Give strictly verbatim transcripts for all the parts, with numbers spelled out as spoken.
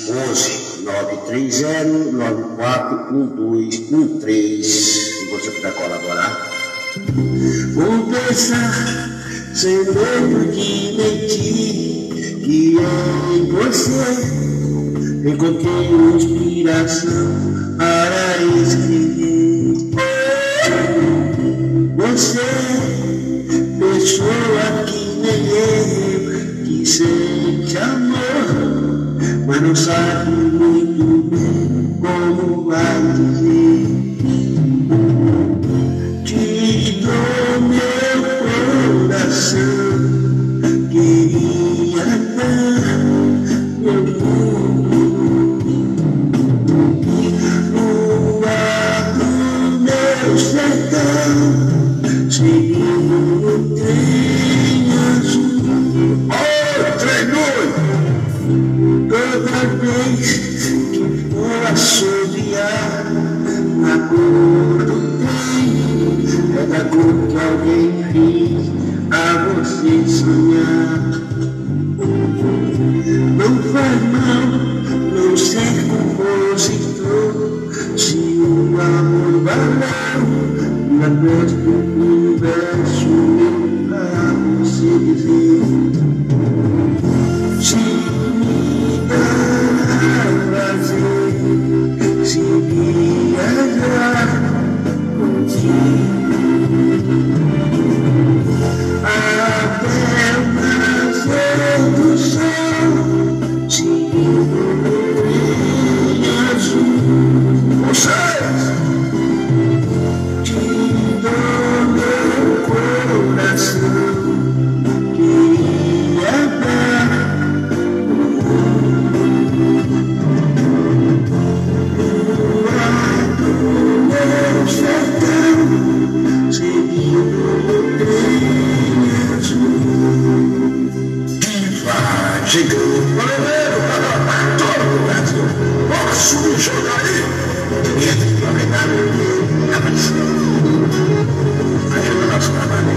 onze nove três zero nove quatro um dois um três. Se você puder colaborar. Vou pensar sem medo de mentir que é em você encontrei inspiração para escrever. Você, pessoa que nem eu, que sente amor, mas não sabe muito bem como vai dizer. Te dou meu coração, queria dar meu mundo. Lua do meu sertão, seguindo o trem azul. Oh, trem doido! Toda vez que for assobiar a cor do trem, é da cor que alguém fez a você sonhar. Não faz mal não ser compositor, se o amor valeu, na noite do universo meu pra você dizer. Se me dá prazer, se viajar contigo até o nascer do sol, seguindo o trem azul. Vocês, te dou meu coração, queria dar lua do meu sertão, seguindo o trem azul. Vai chegando, brasileiro, para todo o Brasil. Posso me jogar aí? Entre o plenário e a missão. Ajuda nosso trabalho.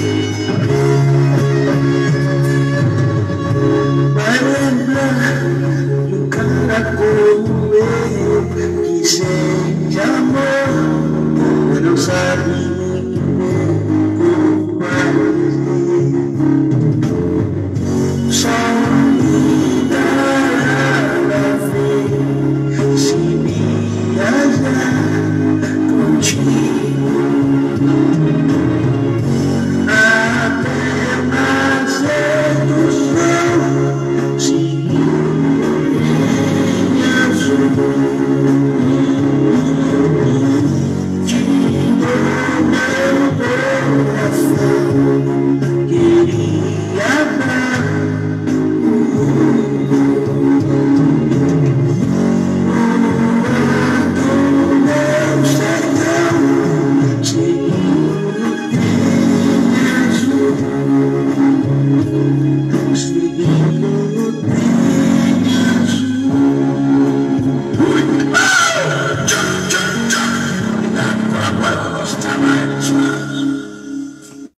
Vai lembrar de um cara como eu, que sente amor, mas não sabe